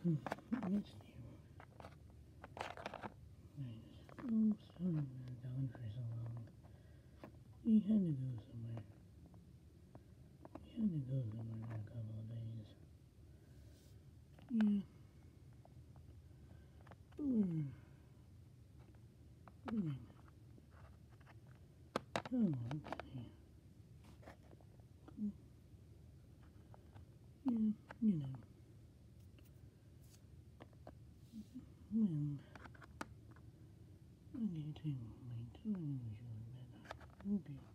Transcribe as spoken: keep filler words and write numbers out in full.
Hmm, let's see. Nice. Oh, sorry, man, gone for so long. We had to go somewhere. We had to go somewhere in a couple of days. Yeah. But we're... We're... Oh, okay. Cool. Yeah, you know. Well, I'm getting late, so I'm usually better. Okay.